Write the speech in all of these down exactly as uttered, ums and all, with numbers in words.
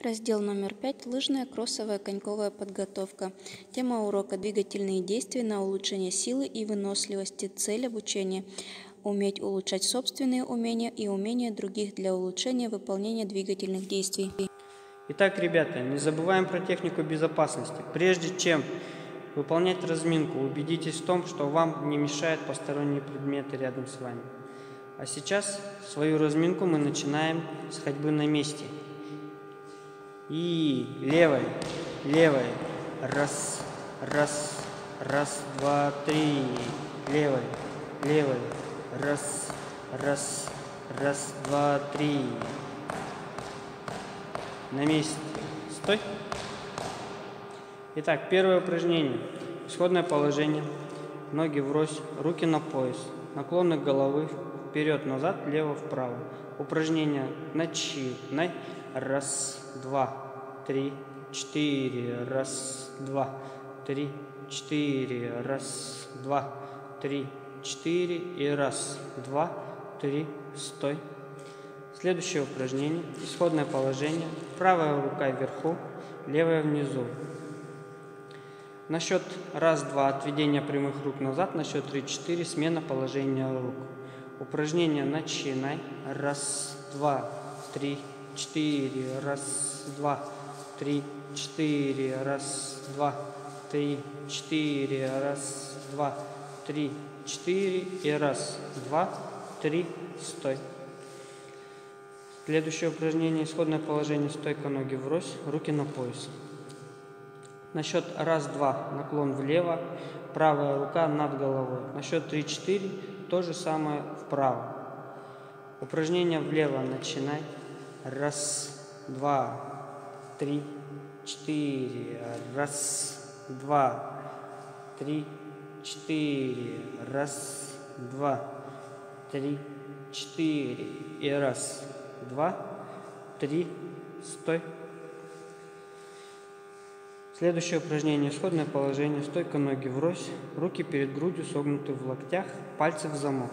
Раздел номер пять. Лыжная, кроссовая, коньковая подготовка. Тема урока: двигательные действия на улучшение силы и выносливости. Цель обучения: уметь улучшать собственные умения и умения других для улучшения выполнения двигательных действий. Итак, ребята, не забываем про технику безопасности. Прежде чем выполнять разминку, убедитесь в том, что вам не мешают посторонние предметы рядом с вами. А сейчас свою разминку мы начинаем с ходьбы на месте. И левой, левой, раз, раз, раз, два, три, левой, левой, раз, раз, раз, два, три. На месте. Стой. Итак, первое упражнение. Исходное положение. Ноги врозь, руки на пояс. Наклоны головы вперед-назад, лево-вправо. Упражнение начинай. Раз, два, три, четыре. Раз, два, три, четыре. Раз, два, три, четыре. И раз, два, три. Стой. Следующее упражнение. Исходное положение. Правая рука вверху, левая внизу. На счет раз-два отведение прямых рук назад, на счет три-четыре смена положения рук. Упражнение начинай. Раз, два, три, четыре. Раз, два, три, четыре. Раз, два, три, четыре. Раз, два, три, четыре. И раз, два, три. Стой. Следующее упражнение. Исходное положение. Стойка, ноги врозь, руки на пояс. На счет раз-два наклон влево, правая рука над головой. На счет три-четыре то же самое вправо. Упражнение влево начинай. Раз, два, три, четыре. Раз, два, три, четыре. Раз, два, три, четыре. И раз, два, три. Стой. Следующее упражнение. Исходное положение. Стойка, ноги врозь, руки перед грудью согнуты в локтях, пальцы в замок.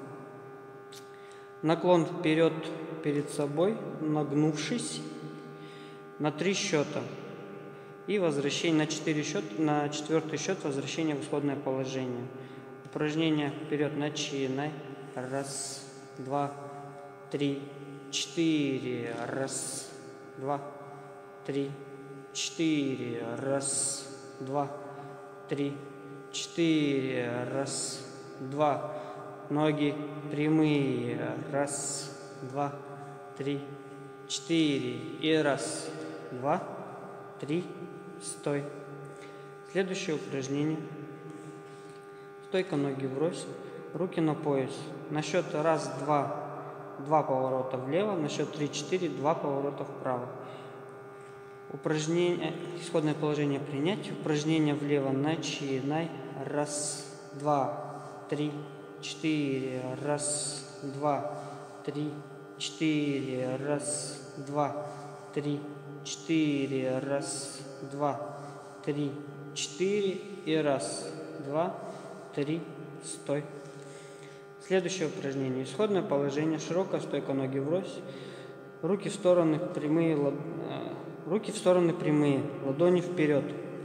Наклон вперед перед собой, нагнувшись на три счета. И возвращение на четыре счета, на четвертый счет возвращение в исходное положение. Упражнение вперед начинай. Раз, два, три, четыре. Раз, два, три, четыре. Раз, два, три, четыре. Раз, два. Ноги прямые. Раз, два, три, четыре. И раз, два, три. Стой. Следующее упражнение. Стойка, ноги врозь, руки на пояс. На счет раз, два, два поворота влево, на счет три-четыре, два поворота вправо. Упражнение, исходное положение принять. Упражнение влево начинай. Раз, два, три, четыре. Раз, два, три, четыре. Раз, два, три, четыре. Раз, два, три, четыре. И раз, два, три. Стой. Следующее упражнение. Исходное положение. Широкая стойка, ноги врозь. Руки в стороны прямые, лад... руки в стороны прямые, ладони вперед.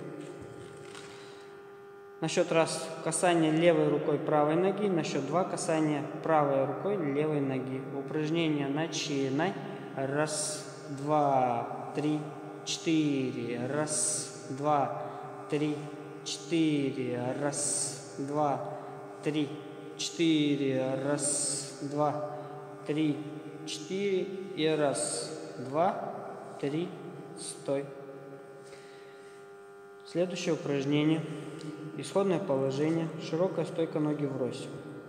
На счет раз касание левой рукой правой ноги, на счет два касание правой рукой левой ноги. Упражнение начинай. Раз, два, три, четыре. Раз, два, три, четыре. Раз, два, три, четыре. Раз, два, три, четыре. И раз, два, три. Стой. Следующее упражнение. Исходное положение. Широкая стойка, ноги врозь.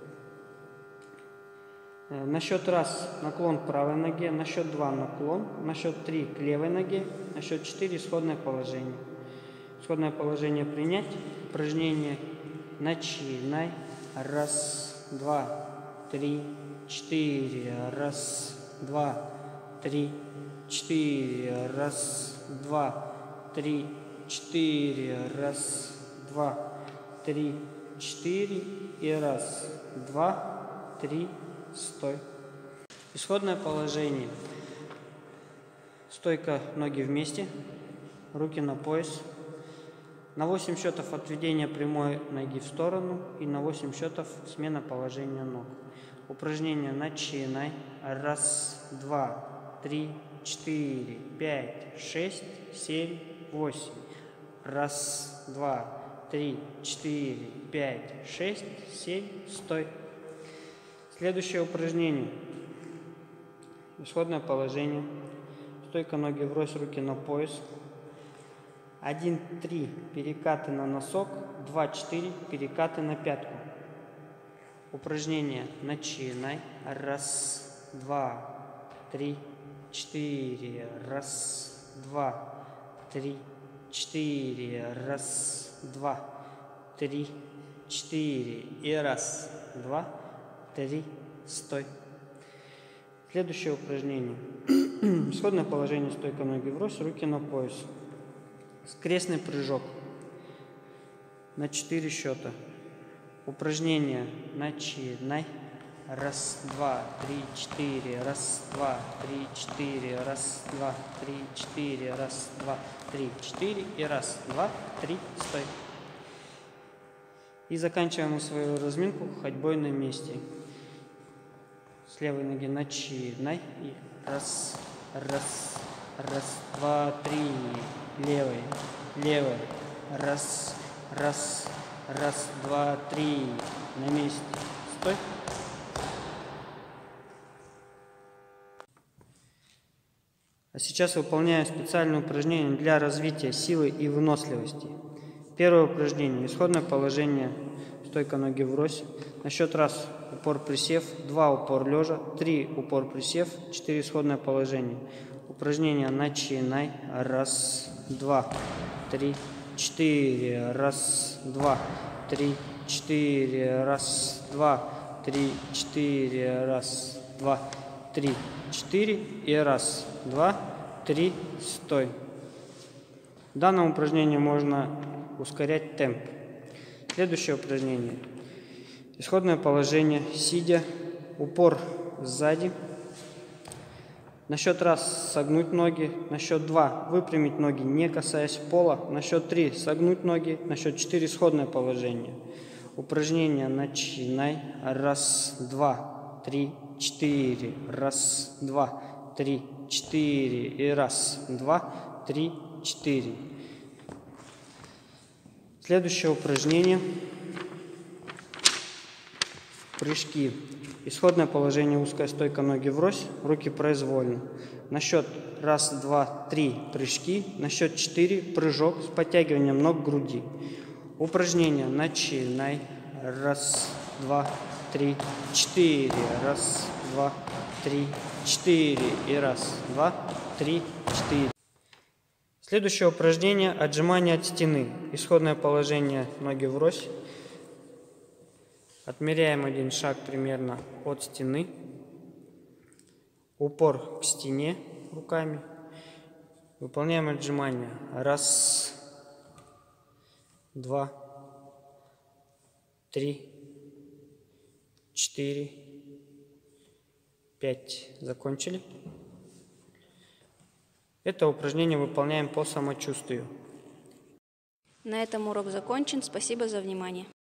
На счет раз наклон к правой ноге, на счет два наклон, на счет три к левой ноге, на счет четыре исходное положение. Исходное положение принять. Упражнение начинай. Раз, два, три, четыре. Раз, два, три, четыре. Раз, два, три, четыре. Раз, два, три, четыре. И раз, два, три. Стой. Исходное положение. Стойка, ноги вместе, руки на пояс. На восемь счетов отведение прямой ноги в сторону и на восемь счетов смена положения ног. Упражнение начинай. Раз, два, три, четыре, пять, шесть, семь, восемь. Раз, два, три, четыре, пять, шесть, семь. Стой. Следующее упражнение. Исходное положение. Стойка, ноги врозь, руки на пояс. один три перекаты на носок, два четыре перекаты на пятку. Упражнение начинай. Раз, два, три, четыре. Раз, два, три, четыре. Раз, два, три, четыре. И раз, два, три. Стой. Следующее упражнение. Исходное положение. Стойка, ноги врозь, руки на пояс. Скрестный прыжок на четыре счета. Упражнение начинай. Раз, два, три, четыре. Раз, два, три, четыре. Раз, два, три, четыре. Раз, два, три, четыре. И раз, два, три. Стой. И заканчиваем свою разминку ходьбой на месте. С левой ноги начинай. И раз, раз, раз, два, три. Левой, левой. Раз, раз, раз, два, три. На месте. Стой. А сейчас выполняем специальное упражнение для развития силы и выносливости. Первое упражнение. Исходное положение. Стойка, ноги врозь. На счет раз упор присев, два упор лежа, три упор присев, четыре исходное положение. Упражнение начинай. Раз, два, три, четыре. Раз, два, три, четыре. Раз, два, три, четыре. Раз, два, три, четыре. И раз, два, три. Стой. В данном упражнении можно ускорять темп. Следующее упражнение. Исходное положение. Сидя. Упор сзади. На счет раз согнуть ноги, на счет два выпрямить ноги, не касаясь пола, на счет три согнуть ноги, на счет четыре исходное положение. Упражнение начинай. Раз, два, три, четыре. Раз, два, три, четыре. И раз, два, три, четыре. Следующее упражнение. Прыжки. Исходное положение. Узкая стойка, ноги врозь, руки произвольно. На счет раз, два, три прыжки. На счет четыре прыжок с подтягиванием ног к груди. Упражнение начинай. Раз, два, три, четыре. Раз, два, три, четыре. И раз, два, три, четыре. Следующее упражнение. Отжимание от стены. Исходное положение. Ноги врозь. Отмеряем один шаг примерно от стены. Упор к стене руками. Выполняем отжимания. Раз, два, три, четыре, пять. Закончили. Это упражнение выполняем по самочувствию. На этом урок закончен. Спасибо за внимание.